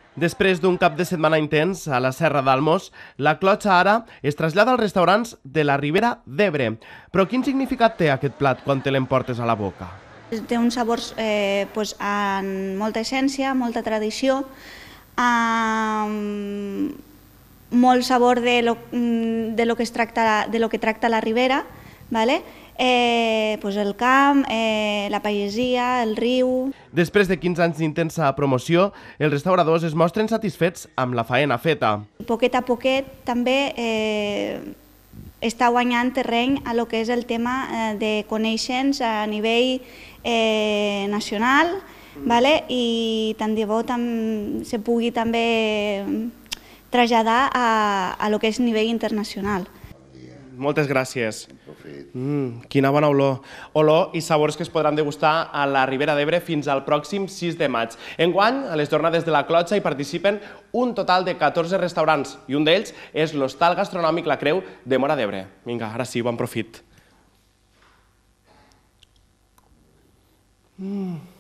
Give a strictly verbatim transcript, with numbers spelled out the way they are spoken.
Després d'un cap de setmana intens a la Serra d'Almos, la clotxa ara es trasllada als restaurants de la Ribera d'Ebre. Però quin significat té aquest plat quan te l'emportes a la boca? Té uns sabors eh, pues, amb molta essència, molta tradició, amb molt sabor de lo, de lo, que, es tracta, de lo que tracta la Ribera, ¿vale? Eh, pues el camp, eh, la pagesia, el riu... Després de quinze anys d'intensa promoció, els restauradors es mostren satisfets amb la faena feta. Poquet a poquet també eh, està guanyant terreny a lo que és el tema eh, de conèixer-nos a nivell eh, nacional, ¿vale? I tant de bo tam, se pugui també traslladar a, a lo que és nivell internacional. Moltes gràcies. Mm, quina bona olor. Olor i sabors que es podran degustar a la Ribera d'Ebre fins al pròxim sis de maig. Enguany, a les jornades de la clotxa hi participen un total de catorze restaurants i un d'ells és l'Hostal Gastronòmic La Creu de Móra d'Ebre. Vinga, ara sí, bon profit. Mm.